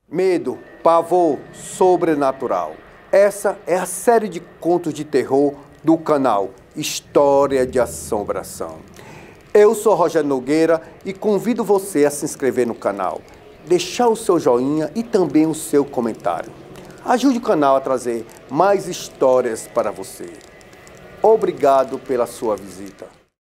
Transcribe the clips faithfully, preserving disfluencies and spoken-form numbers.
Medo, pavor, sobrenatural. Essa é a série de contos de terror do canal História de Assombração. Eu sou Rogério Nogueira e convido você a se inscrever no canal, deixar o seu joinha e também o seu comentário. Ajude o canal a trazer mais histórias para você. Obrigado pela sua visita.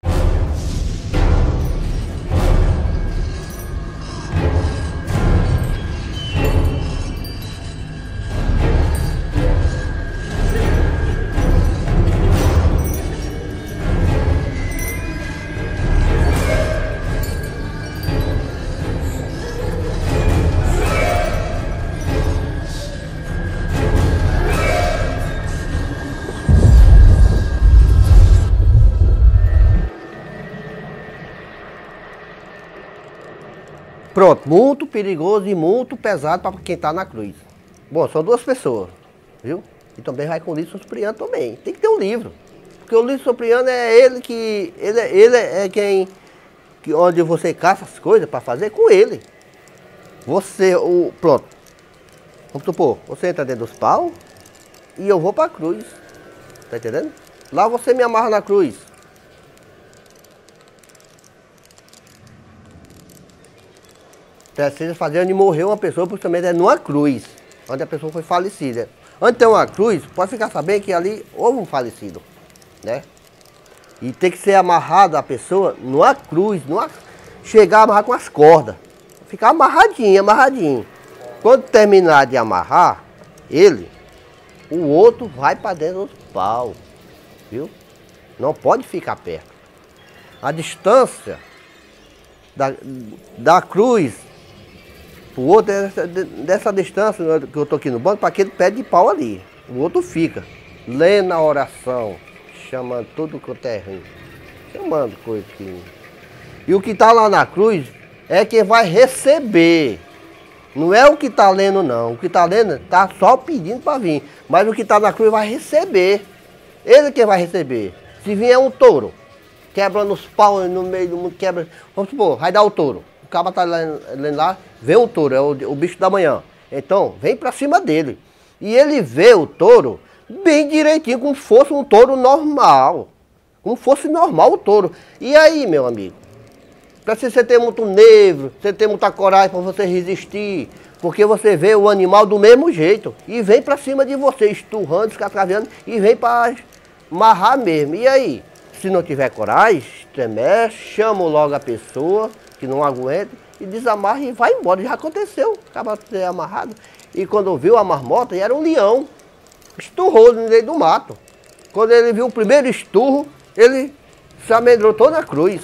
Pronto, muito perigoso e muito pesado para quem está na cruz. Bom, são duas pessoas, viu? E também vai com o livro Cipriano também. Tem que ter um livro. Porque o livro Cipriano é ele que. Ele, ele é quem. Que onde você caça as coisas para fazer com ele. Você, o. Pronto. Vamos supor, você entra dentro dos paus e eu vou para a cruz. Tá entendendo? Lá você me amarra na cruz. Precisa fazer onde morreu uma pessoa, principalmente é numa cruz, onde a pessoa foi falecida. Onde tem uma cruz, pode ficar sabendo que ali houve um falecido, né? E tem que ser amarrado a pessoa numa cruz, numa... chegar a amarrar com as cordas. Ficar amarradinho, amarradinho. Quando terminar de amarrar ele, o outro vai para dentro dos paus, viu? Não pode ficar perto. A distância da, da cruz o outro é dessa, dessa distância que eu estou aqui no banco, para aquele pé de pau ali. O outro fica, lendo a oração, chamando tudo quanto é ruim, chamando coisa que... E o que está lá na cruz é quem vai receber. Não é o que está lendo não, o que está lendo está só pedindo para vir. Mas o que está na cruz vai receber. Ele que vai receber. Se vier um touro, quebrando os paus no meio do mundo, quebra... Vamos supor, vai dar o touro. O cara está lendo lá, vê o touro, é o, o bicho da manhã. Então, vem para cima dele. E ele vê o touro bem direitinho, como se fosse um touro normal. Como fosse normal o touro. E aí, meu amigo? Precisa você ter muito nervo, você ter muita coragem para você resistir. Porque você vê o animal do mesmo jeito. E vem para cima de você, esturrando, escatravando, e vem para amarrar mesmo. E aí? Se não tiver coragem, estremece, chama logo a pessoa que não aguenta e desamarra e vai embora. Já aconteceu, acaba de ser amarrado. E quando viu a marmota, era um leão, esturrou no meio do mato. Quando ele viu o primeiro esturro, ele se amedrontou na cruz.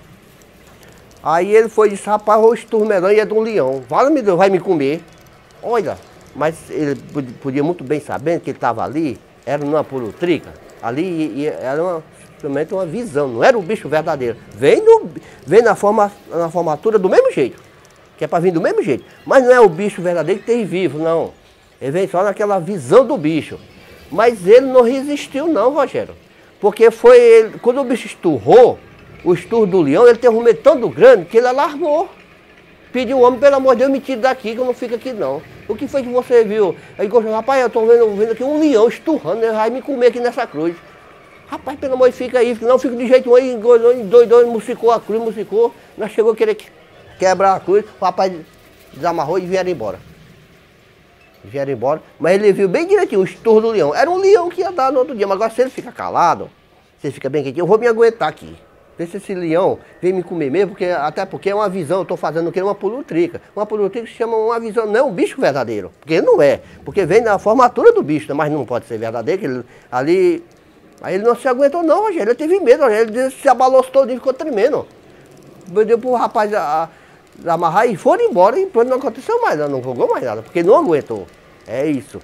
Aí ele foi e disse, rapaz, o esturro medonho é de um leão, vale-me Deus, vai me comer. Olha, mas ele podia muito bem saber que ele estava ali, era numa purutrica, ali e era uma... Simplesmente uma visão, não era o bicho verdadeiro. Vem, no, vem na, forma, na formatura do mesmo jeito, que é para vir do mesmo jeito. Mas não é o bicho verdadeiro que tem vivo, não. Ele vem só naquela visão do bicho. Mas ele não resistiu não, Rogério. Porque foi ele, quando o bicho esturrou, o esturro do leão, ele teve um medo tão grande que ele alarmou. Pediu o homem, pelo amor de Deus, me tire daqui, que eu não fico aqui não. O que foi que você viu? Aí ele rapaz, eu estou vendo, vendo aqui um leão esturrando, ele vai me comer aqui nessa cruz. Rapaz, pelo amor de Deus, fica aí, não fica de jeito nenhum, engolou, doidou, musicou a cruz, musicou. Nós chegou a querer quebrar a cruz, o rapaz desamarrou e vieram embora. Vieram embora, mas ele viu bem direitinho o esturro do leão. Era um leão que ia dar no outro dia, mas agora se ele fica calado, se ele fica bem quietinho, eu vou me aguentar aqui. Vê se esse leão vem me comer mesmo, porque, até porque é uma visão, eu estou fazendo o que? Uma pulutrica. Uma pulutrica se chama uma visão, não é um bicho verdadeiro, porque ele não é, porque vem na formatura do bicho, mas não pode ser verdadeiro, que ele, ali... Aí ele não se aguentou não, Rogério, ele teve medo, ele se abalou todo e ficou tremendo. Deu pro rapaz a, a amarrar e foram embora e pronto, não aconteceu mais, não jogou mais nada, porque não aguentou. É isso.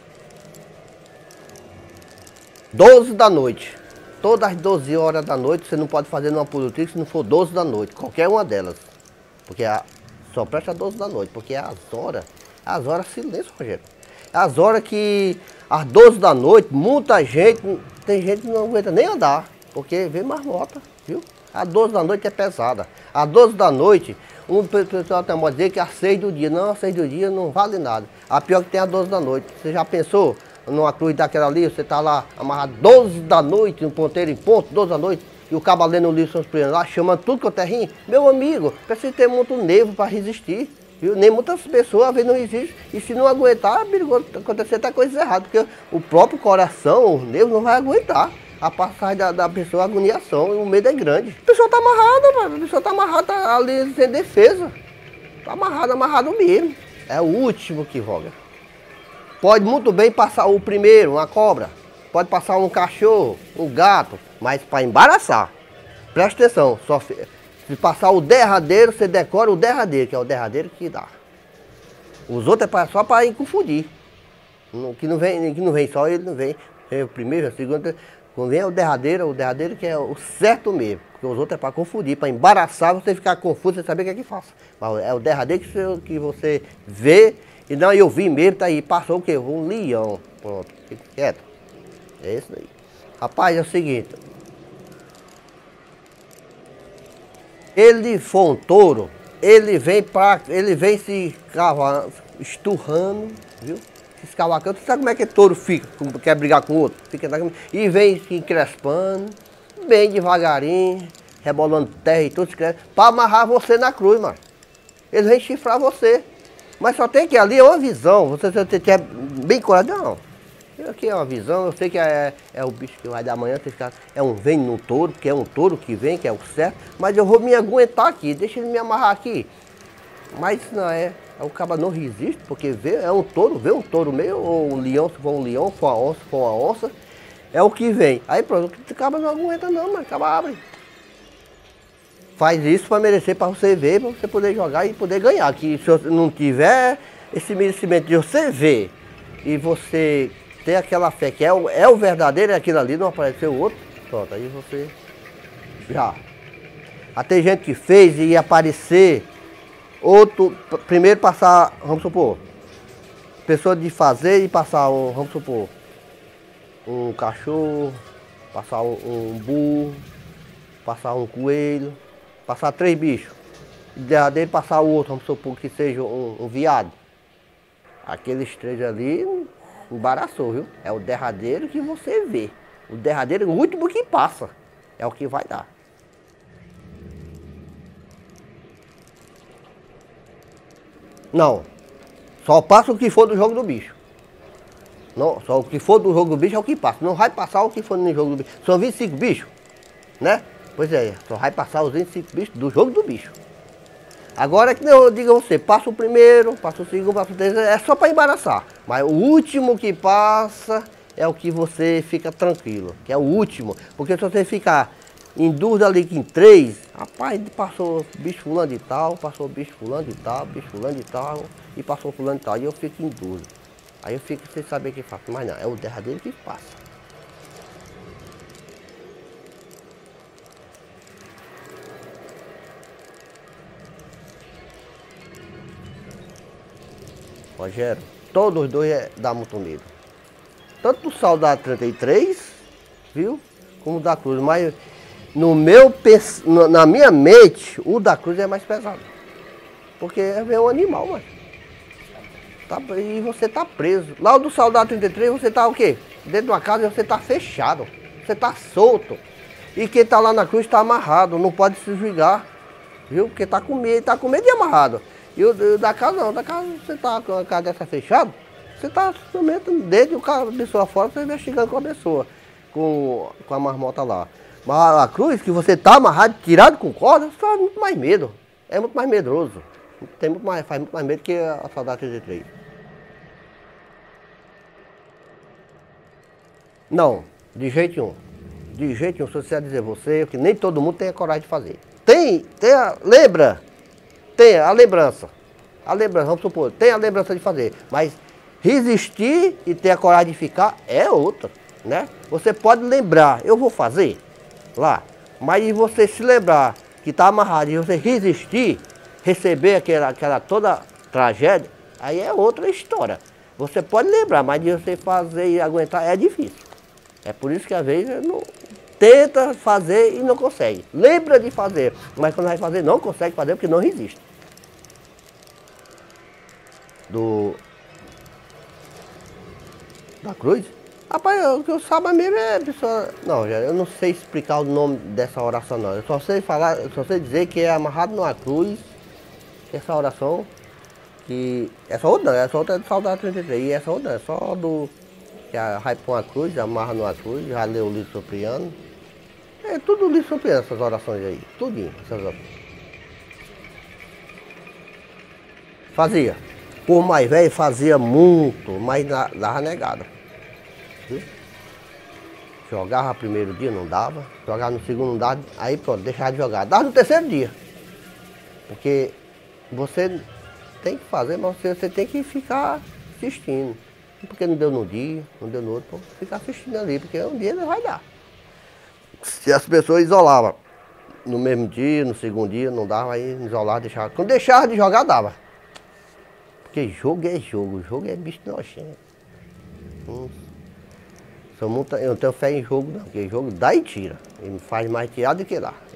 doze da noite. Todas as doze horas da noite você não pode fazer numa pulutrica se não for doze da noite, qualquer uma delas. Porque a, só presta doze da noite, porque é as horas, as horas silêncio, Rogério. As horas que, às doze da noite, muita gente, tem gente que não aguenta nem andar, porque vê marmota, viu? Às doze da noite é pesada. Às doze da noite, Um pessoal tem modo dizer que é às seis do dia. Não, às seis do dia não vale nada. A pior que tem é às doze da noite. Você já pensou numa cruz daquela ali, você tá lá amarrado doze da noite, um ponteiro em ponto, doze da noite, e o cabo lendo o livro São Cipriano lá, chamando tudo que eu terrinho? Meu amigo, precisa ter muito nervo para resistir. Viu? Nem muitas pessoas às vezes não existem. E se não aguentar, acontecer até coisas erradas, porque o próprio coração, o nervo não vai aguentar. A passagem da, da pessoa, a agoniação, e o medo é grande. A pessoa está amarrada, mano. A pessoa está amarrada, tá ali sem defesa. Está amarrado, amarrado mesmo. É o último que voga. Pode muito bem passar o primeiro, uma cobra. Pode passar um cachorro, um gato. Mas para embaraçar, presta atenção. Só, se passar o derradeiro, você decora o derradeiro, que é o derradeiro que dá. Os outros é pra, só para ir confundir. Que não vem, que não vem só ele, não vem. É o primeiro, o segundo. Quando vem é o derradeiro, o derradeiro que é o certo mesmo. Porque os outros é para confundir, para embaraçar, você ficar confuso, você saber o que é que faça. Mas é o derradeiro que você, que você vê, e não, eu vi mesmo, tá aí, passou o quê? Um leão. Pronto, fica quieto. É isso aí. Rapaz, é o seguinte. Ele for um touro, ele vem para, ele vem se cavando, esturrando, viu? Escavacando, você sabe como é que touro fica, quer brigar com o outro? Fica, e vem se encrespando, bem devagarinho, rebolando terra e tudo, para amarrar você na cruz, mano. Eles vêm chifrar você. Mas só tem que ali é uma visão, você tem que ter bem coragem, não. Aqui é uma visão, eu sei que é, é o bicho que vai dar amanhã, é um vem no touro, que é um touro que vem, que é o certo, mas eu vou me aguentar aqui, deixa ele me amarrar aqui. Mas não é. O cabo não resiste, porque vê, é um touro, vê um touro meio, ou um leão, se for um leão, se for uma onça, se for uma onça, é o que vem. Aí pronto, o cabo não aguenta não, mas o cabo abre. Faz isso para merecer, para você ver, para você poder jogar e poder ganhar. Que se você não tiver esse merecimento de você ver e você ter aquela fé que é o, é o verdadeiro, é aquilo ali, não apareceu o outro, pronto, aí você já. Aí tem gente que fez e ia aparecer. Outro, primeiro passar, vamos supor, pessoa de fazer e passar um, vamos supor, um cachorro, passar um, um burro, passar um coelho, passar três bichos. E derradeiro passar o outro, vamos supor que seja um, um viado. Aqueles três ali embaraçou, viu? É o derradeiro que você vê. O derradeiro, o último que passa, é o que vai dar. Não, só passa o que for do jogo do bicho. Não, só o que for do jogo do bicho é o que passa. Não vai passar o que for no jogo do bicho. São vinte e cinco bichos, né? Pois é, só vai passar os vinte e cinco bichos do jogo do bicho. Agora que eu digo a você, passa o primeiro, passa o segundo, passa o terceiro, é só para embaraçar. Mas o último que passa é o que você fica tranquilo, que é o último. Porque se você ficar em dúvida ali que em três, rapaz, passou bicho fulano de tal, passou bicho fulano de tal, bicho fulano de tal, e passou fulano de tal, e eu fico em dúvida. Aí eu fico sem saber o que faço, mas não, é o derradeiro que passa. Rogério, todos os dois é, dá muito medo. Tanto o Soldado trinta e três, viu, como o da Cruz, mas no meu, na minha mente, o da Cruz é mais pesado. Porque é um animal, mano. Tá, e você tá preso. Lá o do Soldado trinta e três, você tá o quê? Dentro de uma casa você tá fechado. Você tá solto. E quem tá lá na Cruz tá amarrado, não pode se desligar. Viu? Porque tá com medo, tá com medo de amarrado. E o da casa não, da casa você tá com a casa dessa fechada, você tá somente dentro, o cara, a pessoa fora, você investigando com a pessoa, com, com a marmota lá. Mas a Cruz, que você tá amarrado, tirado com corda, você faz muito mais medo. É muito mais medroso. Tem muito mais, faz muito mais medo que a Soldado trinta e três. Não, de jeito nenhum. De jeito nenhum, se eu quiser dizer você, que nem todo mundo tem a coragem de fazer. Tem, tem a, lembra, tem a lembrança. A lembrança, vamos supor, tem a lembrança de fazer, mas resistir e ter a coragem de ficar é outra, né? Você pode lembrar, eu vou fazer lá, mas você se lembrar que está amarrado e você resistir, receber aquela, aquela toda tragédia, aí é outra história. Você pode lembrar, mas de você fazer e aguentar é difícil. É por isso que às vezes não tenta fazer e não consegue. Lembra de fazer, mas quando vai fazer não consegue fazer porque não resiste. do da cruz? Rapaz, o que eu saiba mesmo é a pessoa... Não, eu não sei explicar o nome dessa oração não. Eu só sei falar, eu só sei dizer que é amarrado numa cruz, essa oração, que... Essa outra não, essa outra é do Saudade trinta e três, e essa outra é só do... Que vai pôr uma cruz, amarra numa cruz, já leu o livro Sopriano. É tudo o livro Sopriano, essas orações aí, tudinho, essas orações. Fazia. Por mais velho, fazia muito, mas dava negada. Jogava primeiro dia, não dava. Jogava no segundo, não dava. Aí pronto, deixava de jogar. Dava no terceiro dia. Porque você tem que fazer, mas você, você tem que ficar assistindo. Porque não deu no dia, não deu no outro, pô, ficar assistindo ali, porque um dia não vai dar. Se as pessoas isolavam no mesmo dia, no segundo dia, não dava, aí isolava, deixava. Quando deixava de jogar, dava. Porque jogo é jogo, jogo é bicho nojento. Hum. Sou muito, eu não tenho fé em jogo não, porque jogo dá e tira. Ele me faz mais tirar do que lá.